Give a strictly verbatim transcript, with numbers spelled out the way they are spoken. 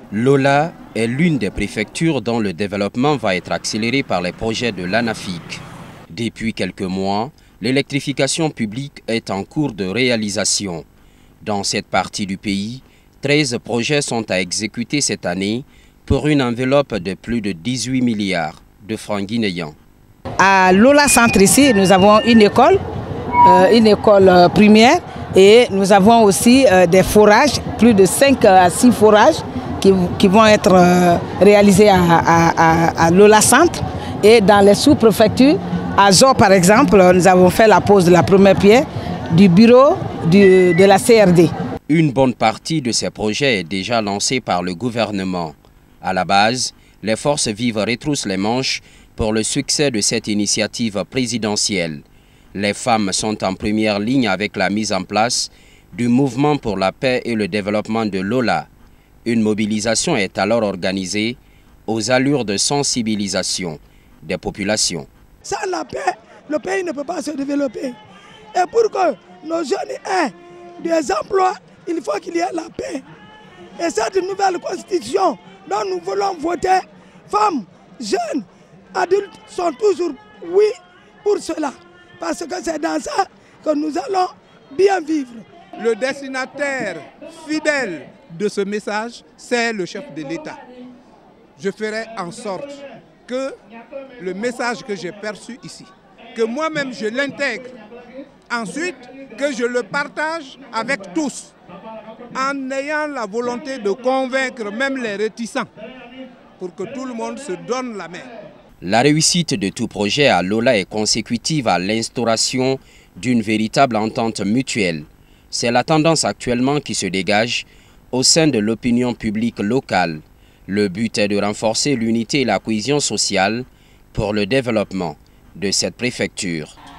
Lola est l'une des préfectures dont le développement va être accéléré par les projets de l'ANAFIC. Depuis quelques mois, l'électrification publique est en cours de réalisation. Dans cette partie du pays, treize projets sont à exécuter cette année pour une enveloppe de plus de dix-huit milliards de francs guinéens. À Lola Centre ici, nous avons une école, euh, une école euh, primaire et nous avons aussi euh, des forages, plus de cinq à six forages qui, qui vont être euh, réalisés à, à, à, à Lola Centre. Et dans les sous-préfectures, à Zo par exemple, nous avons fait la pose de la première pierre du bureau du, de la C R D. Une bonne partie de ces projets est déjà lancée par le gouvernement. À la base, les forces vives retroussent les manches pour le succès de cette initiative présidentielle. Les femmes sont en première ligne avec la mise en place du mouvement pour la paix et le développement de Lola. Une mobilisation est alors organisée aux allures de sensibilisation des populations. Sans la paix, le pays ne peut pas se développer. Et pour que nos jeunes aient des emplois, il faut qu'il y ait la paix. Et cette nouvelle constitution dont nous voulons voter, femmes, jeunes, adultes sont toujours oui pour cela. Parce que c'est dans ça que nous allons bien vivre. Le destinataire fidèle de ce message, c'est le chef de l'État. Je ferai en sorte que le message que j'ai perçu ici, que moi-même je l'intègre, ensuite que je le partage avec tous, en ayant la volonté de convaincre même les réticents, pour que tout le monde se donne la main. La réussite de tout projet à Lola est consécutive à l'instauration d'une véritable entente mutuelle. C'est la tendance actuellement qui se dégage au sein de l'opinion publique locale. Le but est de renforcer l'unité et la cohésion sociale pour le développement de cette préfecture.